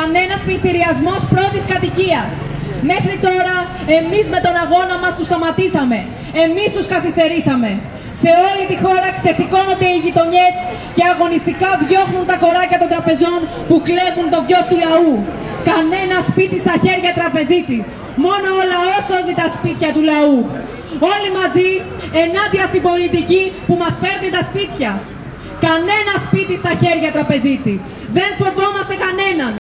Κανένας πληστηριασμός πρώτης κατοικίας. Μέχρι τώρα εμείς με τον αγώνα μας τους σταματήσαμε. Εμείς τους καθυστερήσαμε. Σε όλη τη χώρα ξεσηκώνονται οι γειτονιές και αγωνιστικά διώχνουν τα κοράκια των τραπεζών που κλέβουν το βιος του λαού. Κανένα σπίτι στα χέρια τραπεζίτη. Μόνο ο λαός σώζει τα σπίτια του λαού. Όλοι μαζί ενάντια στην πολιτική που μας παίρνει τα σπίτια. Κανένα σπίτι στα χέρια τραπεζίτη. Δεν φοβόμαστε κανέναν.